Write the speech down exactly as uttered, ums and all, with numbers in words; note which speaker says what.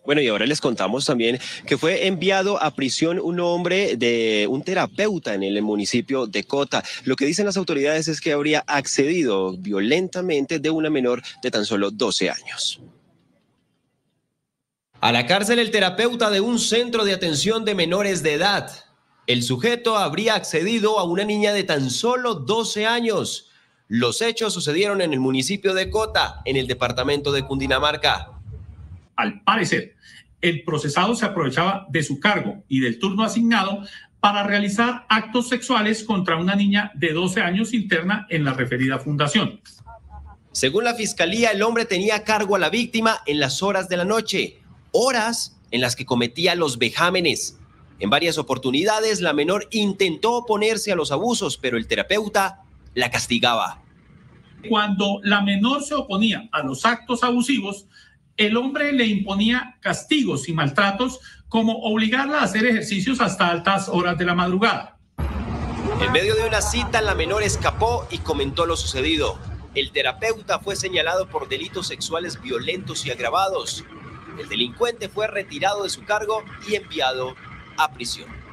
Speaker 1: Bueno, y ahora les contamos también que fue enviado a prisión un hombre de un terapeuta en el municipio de Cota. Lo que dicen las autoridades es que habría accedido violentamente de una menor de tan solo doce años.
Speaker 2: A la cárcel el terapeuta de un centro de atención de menores de edad. El sujeto habría accedido a una niña de tan solo doce años. Los hechos sucedieron en el municipio de Cota, en el departamento de Cundinamarca.
Speaker 3: Al parecer, el procesado se aprovechaba de su cargo y del turno asignado para realizar actos sexuales contra una niña de doce años interna en la referida fundación.
Speaker 2: Según la fiscalía, el hombre tenía a cargo a la víctima en las horas de la noche, horas en las que cometía los vejámenes. En varias oportunidades, la menor intentó oponerse a los abusos, pero el terapeuta la castigaba.
Speaker 3: Cuando la menor se oponía a los actos abusivos, el hombre le imponía castigos y maltratos como obligarla a hacer ejercicios hasta altas horas de la madrugada.
Speaker 2: En medio de una cita, la menor escapó y comentó lo sucedido. El terapeuta fue señalado por delitos sexuales violentos y agravados. El delincuente fue retirado de su cargo y enviado a prisión.